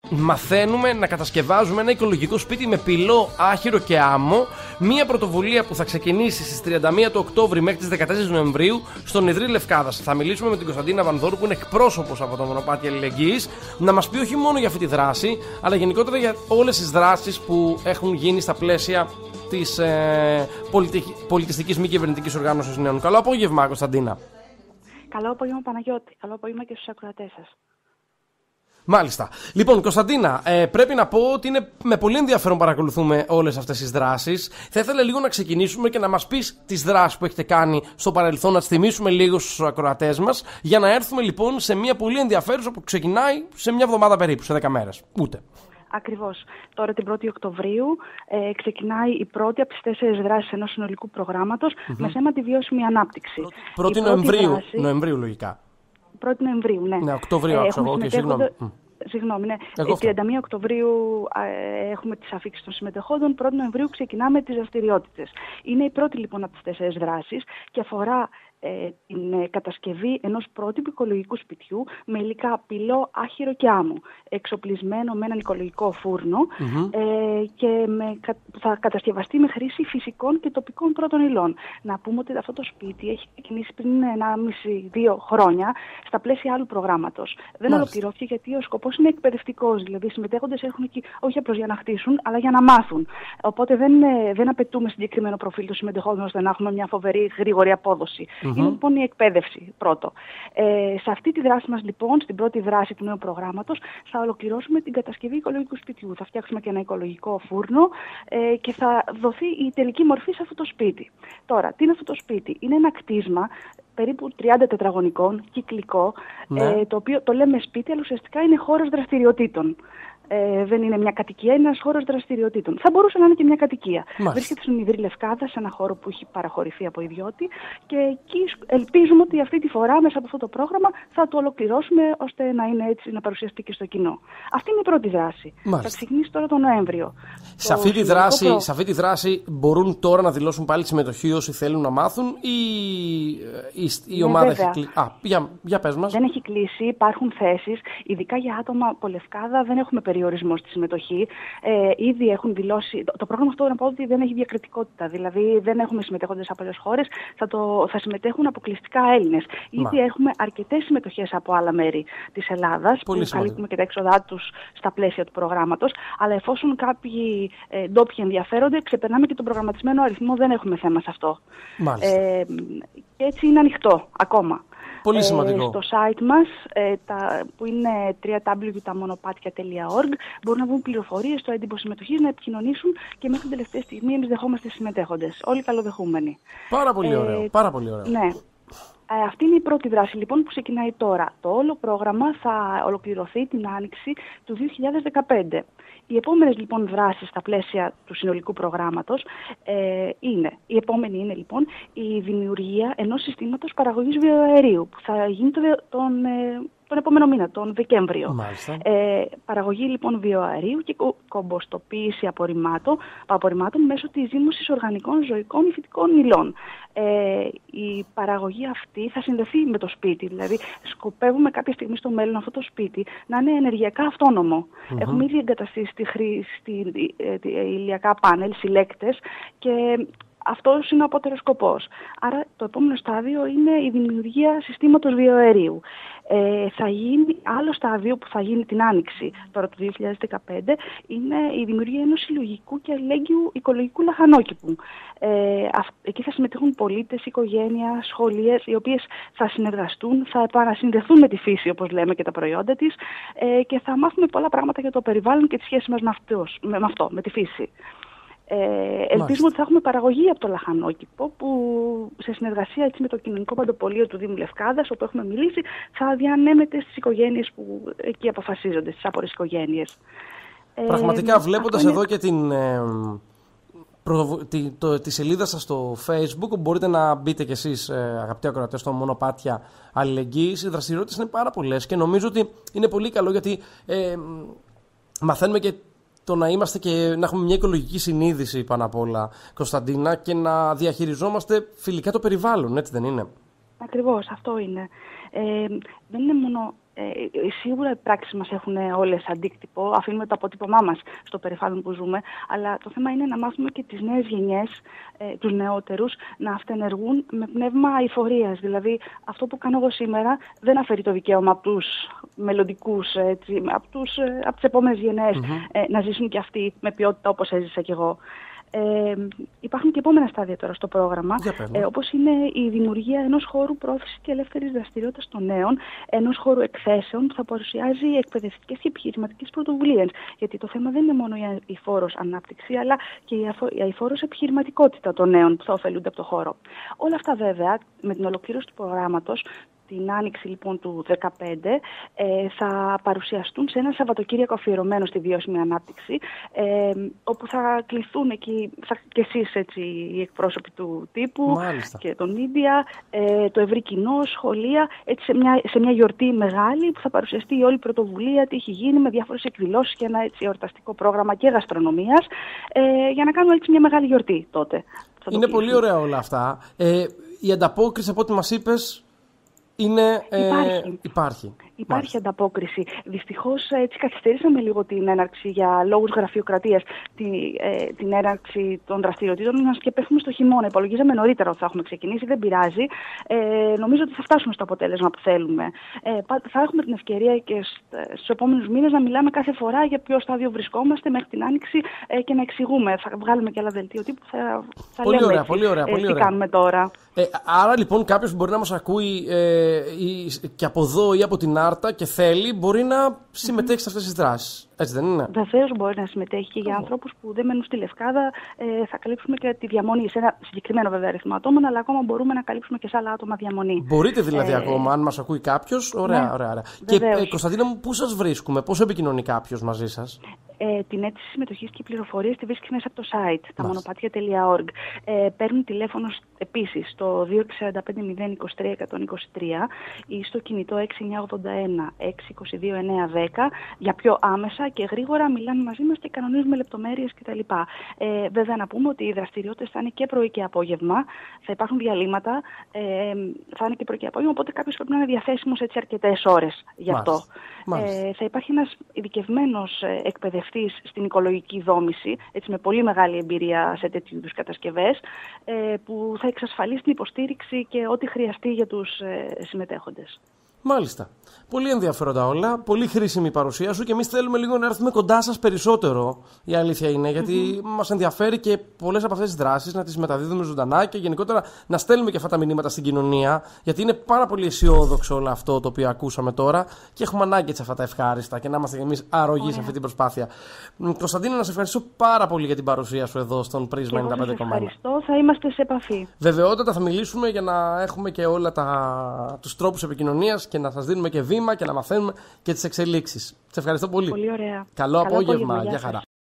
μαθαίνουμε να κατασκευάζουμε ένα οικολογικό σπίτι με πυλό, άχυρο και άμμο. Μια πρωτοβουλία που θα ξεκινήσει στις 31 του Οκτώβρη μέχρι τις 14 Νοεμβρίου στον Ιδρύ Λευκάδας. Θα μιλήσουμε με την Κωνσταντίνα Βανδόρου, που είναι εκπρόσωπος από το Μονοπάτι Αλληλεγγύης, να μας πει όχι μόνο για αυτή τη δράση, αλλά γενικότερα για όλες τις δράσεις που έχουν γίνει στα πλαίσια της πολιτιστικής μη κυβερνητικής οργάνωσης νέων. Καλό απόγευμα, Κωνσταντίνα. Καλό απόγευμα, Παναγιώτη. Καλό απόγευμα και στους ακροατές σας. Μάλιστα. Λοιπόν, Κωνσταντίνα, πρέπει να πω ότι είναι με πολύ ενδιαφέρον παρακολουθούμε όλες αυτές τις δράσεις. Θα ήθελα λίγο να ξεκινήσουμε και να μας πεις τις δράσεις που έχετε κάνει στο παρελθόν, να τις θυμίσουμε λίγο στους ακροατές μας, για να έρθουμε λοιπόν σε μια πολύ ενδιαφέρουσα που ξεκινάει σε μια εβδομάδα περίπου, σε 10 μέρες. Ούτε. Ακριβώς. Τώρα την 1η Οκτωβρίου ξεκινάει η πρώτη από τις 4 δράσεις ενός συνολικού προγράμματος με θέμα τη βιώσιμη ανάπτυξη. 1η Νοεμβρίου λογικά. 1η Νοεμβρίου, ναι. Ναι, Οκτωβρίου, συγγνώμη. Συγγνώμη, ναι. 31 Οκτωβρίου έχουμε τις αφίξεις των συμμετεχόντων, 1η Νοεμβρίου ξεκινάμε τις δραστηριότητες. Είναι η πρώτη λοιπόν από τις 4 δράσεις και αφορά την κατασκευή ενός πρότυπου οικολογικού σπιτιού με υλικά πυλό, άχυρο και άμμο, εξοπλισμένο με έναν οικολογικό φούρνο και θα κατασκευαστεί με χρήση φυσικών και τοπικών πρώτων υλών. Να πούμε ότι αυτό το σπίτι έχει ξεκινήσει πριν 1,5-2 χρόνια στα πλαίσια άλλου προγράμματος. Δεν ολοκληρώθηκε γιατί ο σκοπός είναι εκπαιδευτικός, δηλαδή οι συμμετέχοντες έχουν εκεί όχι απλώς για να χτίσουν, αλλά για να μάθουν. Οπότε δεν απαιτούμε συγκεκριμένο προφίλ των συμμετεχόντων ώστε να έχουμε μια φοβερή γρήγορη απόδοση. Είναι λοιπόν η εκπαίδευση πρώτο. Σε αυτή τη δράση μας λοιπόν, στην πρώτη δράση του νέου προγράμματος, θα ολοκληρώσουμε την κατασκευή οικολογικού σπιτιού. Θα φτιάξουμε και ένα οικολογικό φούρνο και θα δοθεί η τελική μορφή σε αυτό το σπίτι. Τώρα, τι είναι αυτό το σπίτι? Είναι ένα κτίσμα περίπου 30 τετραγωνικών, κυκλικό, το οποίο το λέμε σπίτι, αλλά ουσιαστικά είναι χώρος δραστηριοτήτων. Δεν είναι μια κατοικία, είναι ένας χώρος δραστηριοτήτων. Θα μπορούσε να είναι και μια κατοικία. Βρίσκεται στον Ιδρύ Λευκάδα, σε ένα χώρο που έχει παραχωρηθεί από ιδιώτη, και εκεί ελπίζουμε ότι αυτή τη φορά μέσα από αυτό το πρόγραμμα θα το ολοκληρώσουμε ώστε να είναι έτσι, να παρουσιαστεί και στο κοινό. Αυτή είναι η πρώτη δράση. Θα ξεκινήσει τώρα τον Νοέμβριο. Σε αυτή τη δράση μπορούν τώρα να δηλώσουν πάλι τη συμμετοχή όσοι θέλουν να μάθουν, ή η ομάδα έχει κλείσει? Για πες μας. Δεν έχει κλείσει, υπάρχουν θέσεις, ειδικά για άτομα από Λευκάδα δεν έχουμε περιορισμό στη συμμετοχή. Ήδη έχουν δηλώσει. Το πρόγραμμα αυτό να πω ότι δεν έχει διακριτικότητα. Δηλαδή δεν έχουμε συμμετέχοντες από άλλες χώρες, θα συμμετέχουν αποκλειστικά Έλληνες. Ήδη έχουμε αρκετές συμμετοχές από άλλα μέρη της Ελλάδας, που καλύπτουμε και τα έξοδά τους στα πλαίσια του προγράμματος. Αλλά εφόσον κάποιοι ντόπιοι ενδιαφέρονται, ξεπερνάμε και τον προγραμματισμένο αριθμό, δεν έχουμε θέμα σε αυτό. Και έτσι είναι ανοιχτό ακόμα. Πολύ σημαντικό. Στο site μας, που είναι www.tamonopatia.org, μπορούν να βρουν πληροφορίες στο έντυπο συμμετοχής, να επικοινωνήσουν, και μέχρι την τελευταία στιγμή εμείς δεχόμαστε συμμετέχοντες. Όλοι καλοδεχούμενοι. Πάρα πολύ ωραίο. Πάρα πολύ ωραίο. Ναι. Αυτή είναι η πρώτη δράση λοιπόν που ξεκινάει τώρα. Το όλο πρόγραμμα θα ολοκληρωθεί την άνοιξη του 2015. Οι επόμενες λοιπόν δράσεις στα πλαίσια του συνολικού προγράμματος η επόμενη είναι λοιπόν η δημιουργία ενός συστήματος παραγωγής βιοαερίου που θα γίνει τον επόμενο μήνα, τον Δεκέμβριο. Παραγωγή λοιπόν βιοαερίου και κομποστοποίηση απορριμμάτων μέσω της ζύμωσης οργανικών, ζωικών ή φυτικών υλών. Η παραγωγή αυτή θα συνδεθεί με το σπίτι, δηλαδή σκοπεύουμε κάποια στιγμή στο μέλλον αυτό το σπίτι να είναι ενεργειακά αυτόνομο. Έχουμε ήδη εγκαταστήσει ηλιακά πάνελ, συλλέκτες, και αυτός είναι ο απότερος σκοπός. Άρα το επόμενο στάδιο είναι η δημιουργία συστήματος βιοαερίου. Θα γίνει άλλο στάδιο που θα γίνει την άνοιξη τώρα του 2015, είναι η δημιουργία ενός συλλογικού και αλληλέγγυου οικολογικού λαχανόκηπου. Εκεί θα συμμετέχουν πολίτες, οικογένεια, σχολείες, οι οποίες θα συνεργαστούν, θα επανασυνδεθούν με τη φύση, όπως λέμε, και τα προϊόντα της, και θα μάθουμε πολλά πράγματα για το περιβάλλον και τη σχέση μας με τη φύση. Ελπίζουμε ότι θα έχουμε παραγωγή από το λαχανόκηπο, που σε συνεργασία έτσι με το κοινωνικό παντοπολείο του Δήμου Λευκάδας, όπου έχουμε μιλήσει, θα διανέμεται στις οικογένειες που εκεί αποφασίζονται, στις άπορες οικογένειες. Πραγματικά, βλέποντας εδώ και τη σελίδα σας στο Facebook, που μπορείτε να μπείτε κι εσείς, αγαπητοί ακροατές, στο Μονοπάτια Αλληλεγγύης, οι δραστηριότητες είναι πάρα πολλές και νομίζω ότι είναι πολύ καλό, γιατί μαθαίνουμε και το να είμαστε και να έχουμε μια οικολογική συνείδηση πάνω απ' όλα, Κωνσταντίνα, και να διαχειριζόμαστε φιλικά το περιβάλλον, έτσι δεν είναι? Ακριβώς, αυτό είναι. Δεν είναι μόνο Σίγουρα οι πράξεις μας έχουν όλες αντίκτυπο, αφήνουμε το αποτύπωμά μας στο περιβάλλον που ζούμε, αλλά το θέμα είναι να μάθουμε και τις νέες γενιές, τους νεότερους, να αυτενεργούν με πνεύμα αειφορίας. Δηλαδή, αυτό που κάνω εγώ σήμερα δεν αφαιρεί το δικαίωμα από τους μελλοντικούς, από τις επόμενες γενιές, να ζήσουν και αυτοί με ποιότητα όπως έζησα κι εγώ. Υπάρχουν και επόμενα στάδια τώρα στο πρόγραμμα, όπως είναι η δημιουργία ενός χώρου πρόθεσης και ελεύθερης δραστηριότητας των νέων, ενός χώρου εκθέσεων που θα παρουσιάζει εκπαιδευτικές και επιχειρηματικές πρωτοβουλίες. Γιατί το θέμα δεν είναι μόνο η αειφόρος ανάπτυξη, αλλά και η αειφόρος επιχειρηματικότητα των νέων που θα ωφελούνται από το χώρο. Όλα αυτά βέβαια με την ολοκλήρωση του προγράμματος, την άνοιξη λοιπόν του 2015, θα παρουσιαστούν σε ένα Σαββατοκύριακο αφιερωμένο στη βιώσιμη ανάπτυξη, όπου θα κληθούν εκεί και εσείς οι εκπρόσωποι του τύπου. Μάλιστα. Και των media, το ευρύ κοινό, σχολεία, έτσι σε μια γιορτή μεγάλη που θα παρουσιαστεί η όλη πρωτοβουλία, τι έχει γίνει με διάφορες εκδηλώσεις και ένα έτσι εορταστικό πρόγραμμα και γαστρονομίας, για να κάνουμε έτσι μια μεγάλη γιορτή τότε. Είναι πολύ ωραία όλα αυτά. Η ανταπόκριση από ό,τι μας είπες Υπάρχει ανταπόκριση. Δυστυχώς έτσι καθυστερήσαμε λίγο την έναρξη για λόγους γραφειοκρατίας, την έναρξη των δραστηριοτήτων μας και πέφτουμε στο χειμώνα. Υπολογίζαμε νωρίτερα ότι θα έχουμε ξεκινήσει, δεν πειράζει. Νομίζω ότι θα φτάσουμε στο αποτέλεσμα που θέλουμε. Θα έχουμε την ευκαιρία και στους επόμενους μήνες να μιλάμε κάθε φορά για ποιο στάδιο βρισκόμαστε μέχρι την άνοιξη και να εξηγούμε. Θα βγάλουμε και άλλα δελτίο τύπου που θα λέμε τι κάνουμε τώρα. Άρα λοιπόν κάποιος που μπορεί να μας ακούει και από εδώ ή από την Άρτα και θέλει, μπορεί να συμμετέχει σε αυτές τις δράσεις. Έτσι δεν είναι? Βεβαίως μπορεί να συμμετέχει και για ανθρώπους που δεν μένουν στη Λευκάδα. Θα καλύψουμε και τη διαμονή σε ένα συγκεκριμένο βέβαια αριθμό ατόμων, αλλά ακόμα μπορούμε να καλύψουμε και σε άλλα άτομα διαμονή. Μπορείτε δηλαδή ακόμα, αν μας ακούει κάποιος. Ωραία. Ναι, και Κωνσταντίνα μου, πού σας βρίσκουμε, πώς επικοινωνεί κάποιος μαζί σας? Την αίτηση συμμετοχής και πληροφορίες τη βρίσκει μέσα από το site, tamonopatria.org. Παίρνουν τηλέφωνο επίσης στο 265-023-123 ή στο κινητό 6981-622-910 για πιο άμεσα και γρήγορα μιλάνε μαζί μας και κανονίζουμε λεπτομέρειες κτλ. Βέβαια να πούμε ότι οι δραστηριότητες θα είναι και πρωί και απόγευμα, θα υπάρχουν διαλύματα, θα είναι και πρωί και απόγευμα, οπότε κάποιος πρέπει να είναι διαθέσιμος έτσι αρκετές ώρες γι' αυτό. Θα υπάρχει ένας ειδικευμένος εκπαιδευτής στην οικολογική δόμηση, έτσι με πολύ μεγάλη εμπειρία σε τέτοιου είδους κατασκευές, που θα εξασφαλίσει την υποστήριξη και ό,τι χρειαστεί για τους συμμετέχοντες. Μάλιστα. Πολύ ενδιαφέροντα όλα. Πολύ χρήσιμη η παρουσία σου και εμείς θέλουμε λίγο να έρθουμε κοντά σας περισσότερο. Η αλήθεια είναι, γιατί μας ενδιαφέρει και πολλές από αυτές τις δράσεις να τις μεταδίδουμε ζωντανά και γενικότερα να στέλνουμε και αυτά τα μηνύματα στην κοινωνία. Γιατί είναι πάρα πολύ αισιόδοξο όλο αυτό το οποίο ακούσαμε τώρα και έχουμε ανάγκη σε αυτά τα ευχάριστα και να είμαστε εμείς αρρωγοί σε αυτή την προσπάθεια. Κωνσταντίνα, να σε ευχαριστήσω πάρα πολύ για την παρουσία σου εδώ στον Πρίσμα 95,1. Ευχαριστώ, θα είμαστε σε επαφή. Βεβαιότατα θα μιλήσουμε για να έχουμε και όλα τους τρόπους επικοινωνίας και να σας δίνουμε και βήμα και να μαθαίνουμε και τις εξελίξεις. Σε ευχαριστώ πολύ. Πολύ ωραία. Καλό απόγευμα. Γεια χαρά.